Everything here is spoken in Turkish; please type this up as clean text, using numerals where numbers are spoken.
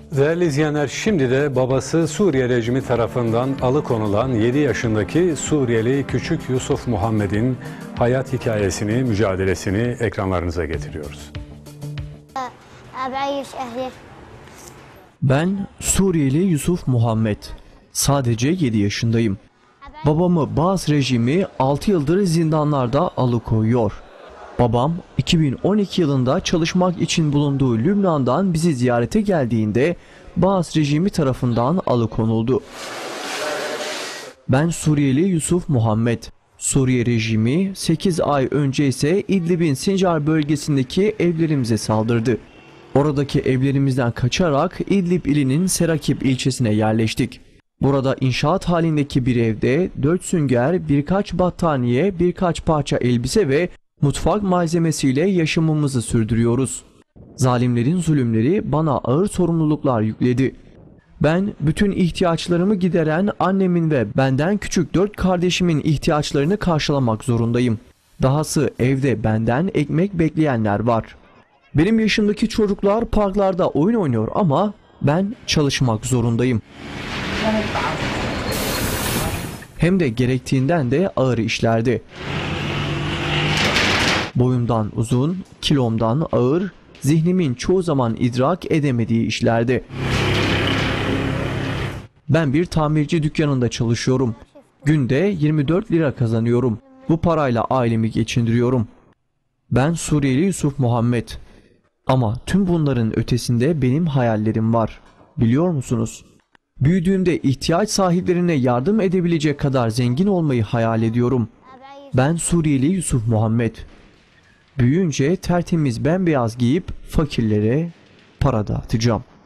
Değerli izleyenler, şimdi de babası Suriye rejimi tarafından alıkonulan 7 yaşındaki Suriyeli küçük Yusuf Muhammed'in hayat hikayesini, mücadelesini ekranlarınıza getiriyoruz. Ben Suriyeli Yusuf Muhammed. Sadece 7 yaşındayım. Babamı Baas rejimi 6 yıldır zindanlarda alıkoyuyor. Babam 2012 yılında çalışmak için bulunduğu Lübnan'dan bizi ziyarete geldiğinde Baas rejimi tarafından alıkonuldu. Ben Suriyeli Yusuf Muhammed. Suriye rejimi 8 ay önce ise İdlib'in Sincar bölgesindeki evlerimize saldırdı. Oradaki evlerimizden kaçarak İdlib ilinin Serakip ilçesine yerleştik. Burada inşaat halindeki bir evde 4 sünger, birkaç battaniye, birkaç parça elbise ve mutfak malzemesiyle yaşamımızı sürdürüyoruz. Zalimlerin zulümleri bana ağır sorumluluklar yükledi. Ben bütün ihtiyaçlarımı gideren annemin ve benden küçük 4 kardeşimin ihtiyaçlarını karşılamak zorundayım. Dahası evde benden ekmek bekleyenler var. Benim yaşımdaki çocuklar parklarda oyun oynuyor ama ben çalışmak zorundayım. Hem de gerektiğinden de ağır işlerde. Boyumdan uzun, kilomdan ağır, zihnimin çoğu zaman idrak edemediği işlerde. Ben bir tamirci dükkanında çalışıyorum. Günde 24 lira kazanıyorum. Bu parayla ailemi geçindiriyorum. Ben Suriyeli Yusuf Muhammed. Ama tüm bunların ötesinde benim hayallerim var. Biliyor musunuz? Büyüdüğümde ihtiyaç sahiplerine yardım edebilecek kadar zengin olmayı hayal ediyorum. Ben Suriyeli Yusuf Muhammed. Büyüyünce tertemiz bembeyaz giyip fakirlere para dağıtacağım.